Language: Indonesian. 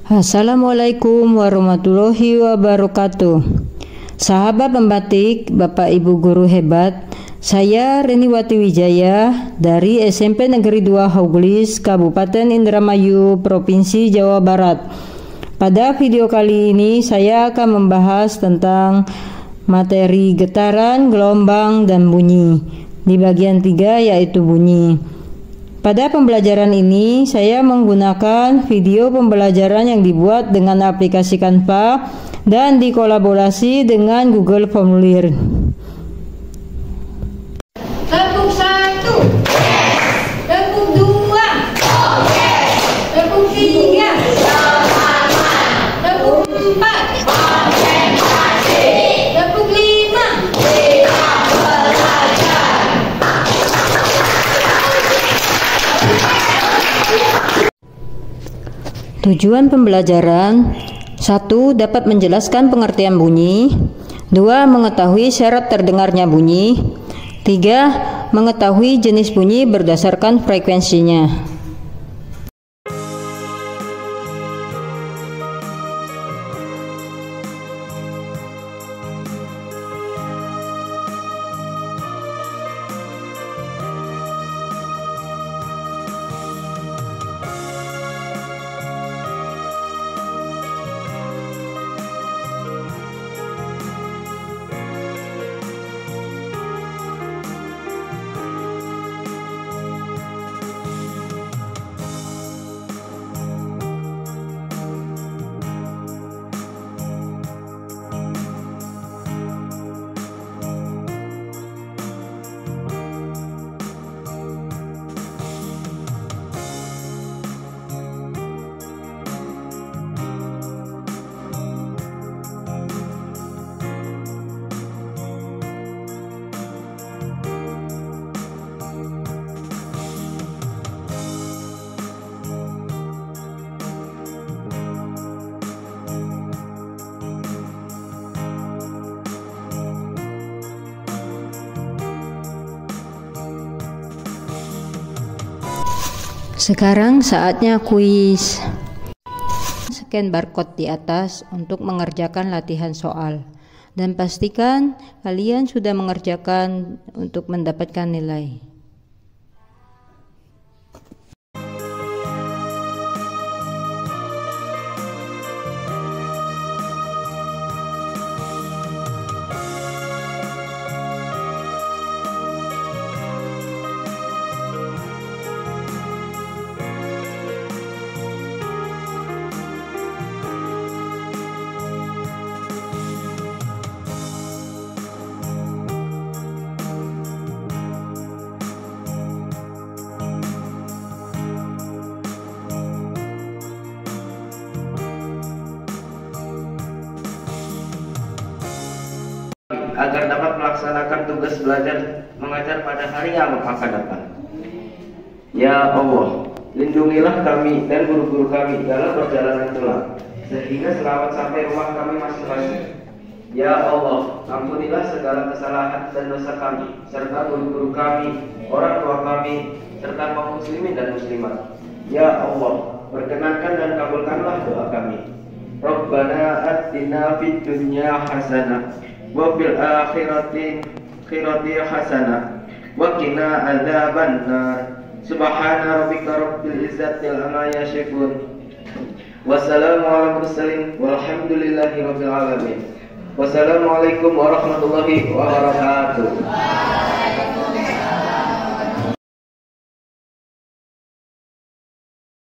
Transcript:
Assalamualaikum warahmatullahi wabarakatuh. Sahabat pembatik, Bapak Ibu guru hebat, saya Reniwati Wijaya dari SMP Negeri 2 Hauglis, Kabupaten Indramayu, Provinsi Jawa Barat. Pada video kali ini saya akan membahas tentang materi getaran, gelombang, dan bunyi di bagian 3, yaitu bunyi. Pada pembelajaran ini saya menggunakan video pembelajaran yang dibuat dengan aplikasi Canva dan dikolaborasi dengan Google Formulir. Tepuk 1, tepuk 2, tepuk 3, tepuk 4, tepuk 5. Tujuan pembelajaran: 1. Dapat menjelaskan pengertian bunyi. 2. Mengetahui syarat terdengarnya bunyi. 3. Mengetahui jenis bunyi berdasarkan frekuensinya. Sekarang saatnya kuis. Scan barcode di atas untuk mengerjakan latihan soal, dan pastikan kalian sudah mengerjakan untuk mendapatkan nilai. Agar dapat melaksanakan tugas belajar mengajar pada hari yang akan datang. Ya Allah, lindungilah kami dan guru-guru kami dalam perjalanan pulang, sehingga selamat sampai rumah kami masing-masing. Ya Allah, ampunilah segala kesalahan dan dosa kami, serta guru-guru kami, orang tua kami, serta kaum muslimin dan muslimat. Ya Allah, perkenankan dan kabulkanlah doa kami. Rabbana atina fid dunya hasanah wa fil akhirati hasanah wa qina adzabannar. Subhana rabbika rabbil izzati amma yasifun. Wassalamu ala mursalin walhamdulillahi rabbil alamin. Wassalamualaikum warahmatullahi wabarakatuh.